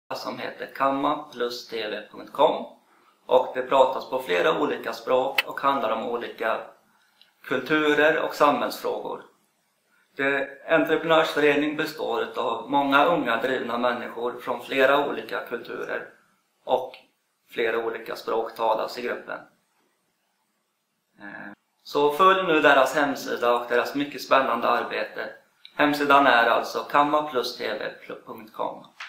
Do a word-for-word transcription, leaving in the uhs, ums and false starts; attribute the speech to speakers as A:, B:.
A: som heter kamma plus t v punkt com, och det pratas på flera olika språk och handlar om olika kulturer och samhällsfrågor. Det, entreprenörsförening består av många unga drivna människor från flera olika kulturer och flera olika språk talas i gruppen. Så följ nu deras hemsida och deras mycket spännande arbete. Hemsidan är alltså kamma plus t v punkt com.